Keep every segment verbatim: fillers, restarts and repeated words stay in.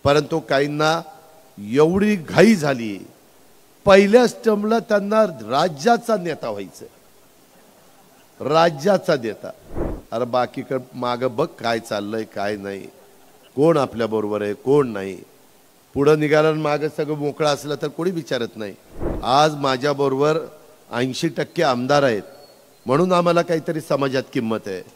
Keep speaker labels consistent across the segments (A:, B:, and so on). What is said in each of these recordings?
A: परंतु काहींना एवढी घाई झाली, पहिल्याच टर्मला त्यांना राज्याचा नेता व्हायचं, राज्याचा नेता। अरे बाकीकडे मागं बघ काय चाललंय काय नाही, कोण आपल्या बरोबर आहे कोण नाही, पुढे निघालं मागं सगळं मोकळं असलं तर कोणी विचारत नाही। आज माझ्या बरोबर ऐंशी टक्के आमदार आहेत म्हणून आम्हाला काहीतरी समाजात किंमत आहे,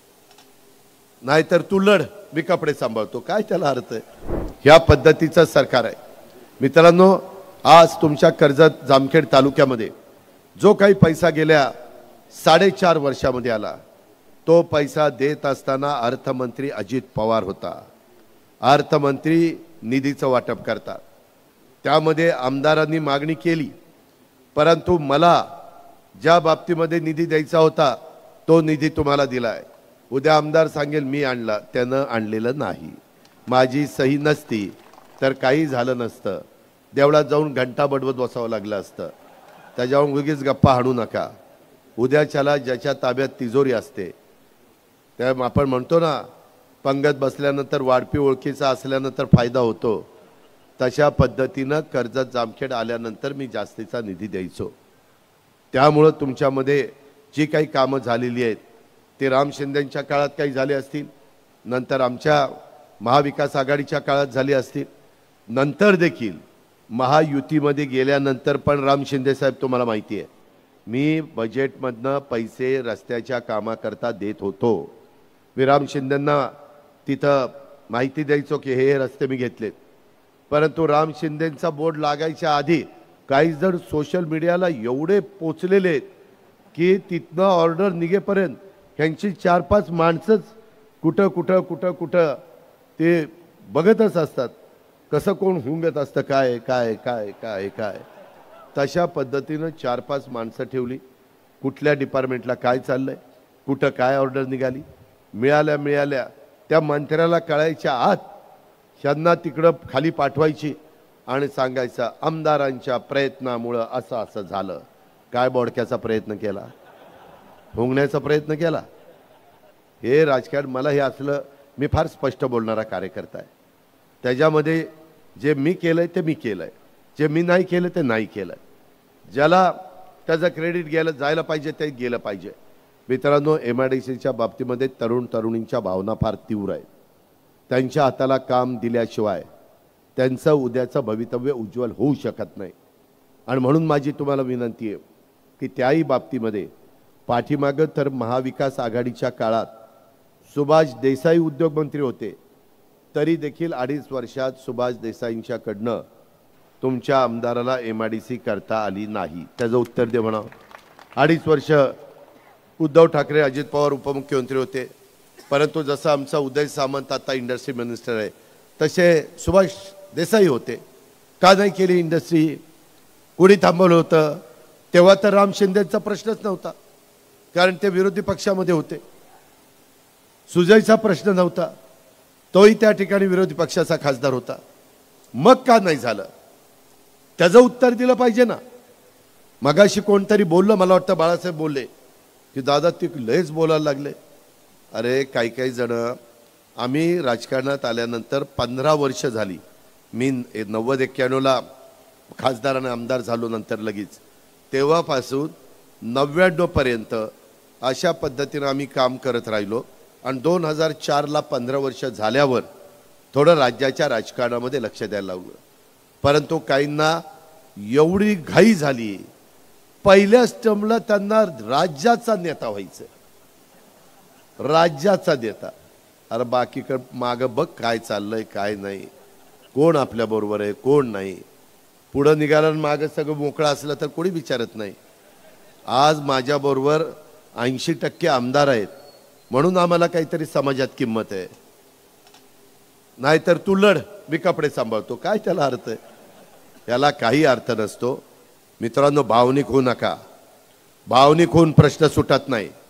A: नाहीतर तू लढ मी कपडे सांभाळतो, काय त्याला अर्थ आहे? ह्या पद्धतीचं सरकार आहे। मित्रांनो, आज तुमच्या कर्जत जामखेड तालुक्यामध्ये जो काही पैसा गेल्या साडेचार वर्षामध्ये आला, तो पैसा देत असताना अर्थमंत्री अजित पवार होता। अर्थमंत्री निधीचं वाटप करतात, त्यामध्ये आमदारांनी मागणी केली, परंतु मला ज्या बाबतीमध्ये निधी द्यायचा होता तो निधी तुम्हाला दिलाय। उद्या आमदार सांगेल मी आणला, त्यानं आणलेलं नाही, माझी सही नसती तर काही झालं नसतं, देवळात जाऊन घंटा बडवत बसावं लागलं असतं। त्याच्यावर उगीच गप्पा हाणू नका। उद्याच्याला ज्याच्या ताब्यात तिजोरी असते, त्या आपण म्हणतो ना, पंगत बसल्यानंतर वाढपी ओळखीचा असल्यानंतर फायदा होतो, तशा पद्धतीनं कर्जत जामखेड आल्यानंतर मी जास्तीचा निधी द्यायचो। त्यामुळे तुमच्यामध्ये जी काही कामं झालेली आहेत ते राम शिंदेंच्या काळात काही झाले असतील, नंतर आमच्या महाविकास आघाडीच्या काळात झाली असतील, नंतर देखील महायुतीमध्ये गेल्यानंतर पण राम शिंदे साहेब तुम्हाला माहिती आहे, मी बजेटमधनं पैसे रस्त्याच्या कामाकरता देत होतो। मी राम शिंदेंना तिथं माहिती द्यायचो की हे रस्ते मी घेतलेत, परंतु राम शिंदेंचा बोर्ड लागायच्या आधी काही जण सोशल मीडियाला एवढे पोचलेले आहेत की तिथनं ऑर्डर निघेपर्यंत ह्यांची चार पाच माणसंच कुठं कुठं कुठं कुठं ते बघतच असतात, कसं कोण हुंगत असतं, काय काय काय काय काय तशा पद्धतीनं चार पाच माणसं ठेवली, कुठल्या डिपार्टमेंटला काय चाललंय, कुठं काय ऑर्डर निघाली, मिळाल्या मिळाल्या त्या मंत्र्याला कळायच्या आत त्यांना तिकडं खाली पाठवायची आणि सांगायचं आमदारांच्या प्रयत्नामुळं असं असं झालं। काय बोडक्याचा प्रयत्न केला, हुंगण्याचा प्रयत्न केला? हे राजकारण, मला हे असलं, मी फार स्पष्ट बोलणारा कार्यकर्ता आहे, त्याच्यामध्ये जे मी केलंय ते मी केलंय, जे मी नाही केलं ते नाही केलंय, ज्याला त्याचं क्रेडिट गेलं जायला पाहिजे ते गेलं पाहिजे। मित्रांनो, एम आय डी सीच्या बाबतीमध्ये तरुण तरुणींच्या भावना फार तीव्र आहेत, त्यांच्या हाताला काम दिल्याशिवाय त्यांचं उद्याचं भवितव्य उज्ज्वल होऊ शकत नाही। आणि म्हणून माझी तुम्हाला विनंती आहे की त्याही बाबतीमध्ये पाठीमागं तर महाविकास आघाडीच्या काळात सुभाष देसाई उद्योगमंत्री होते, तरी देखील अडीच वर्षात सुभाष देसाईंच्याकडनं तुमच्या आमदाराला एम आय डी सी करता आली नाही, त्याचं उत्तर दे म्हणा। अडीच वर्ष उद्धव ठाकरे अजित पवार उपमुख्यमंत्री होते, परंतु जसं आमचा उदय सामंत आता इंडस्ट्री मिनिस्टर आहे तसे सुभाष देसाई होते, का नाही केली इंडस्ट्री, कुणी थांबवलं होतं? तेव्हा तर राम शिंदेचा प्रश्नच नव्हता, कारण ते विरोधी पक्षामध्ये होते, सुजयचा प्रश्न नव्हता, तोही त्या ठिकाणी विरोधी पक्षाचा खासदार होता, मग का नाही झालं? त्याचं उत्तर दिलं पाहिजे ना। मगाशी कोणतरी बोललं, मला वाटतं बाळासाहेब बोलले की दादा ते लयच बोलायला लागले। अरे काही काही जण, आम्ही राजकारणात आल्यानंतर पंधरा वर्ष झाली, मी नव्वद एक्क्याण्णवला खासदार आणि आमदार झालो, नंतर लगेच तेव्हापासून नव्याण्णव पर्यंत अशा पद्धतीनं आम्ही काम करत राहिलो आणि दोन हजार चारला पंधरा वर्ष झाल्यावर थोडं राज्याच्या राजकारणामध्ये लक्ष द्यायला लागलं, परंतु काहींना एवढी घाई झाली, पहिल्याच टर्मला त्यांना राज्याचा नेता व्हायचं, राज्याचा नेता। अरे बाकीकडे मागं बघ काय चाललंय काय नाही, कोण आपल्या बरोबर आहे कोण नाही, पुढे निघालं मागं सगळं मोकळं असलं तर कोणी विचारत नाही। आज माझ्या बरोबर ऐंशी टक्के आमदार आहेत म्हणून आम्हाला काहीतरी समाजात किंमत आहे, नाहीतर तू लढ मी कपडे सांभाळतो, काय त्याला अर्थ आहे? याला काही अर्थ नसतो। मित्रांनो, भावनिक होऊ नका, भावनिक होऊन प्रश्न सुटत नाही।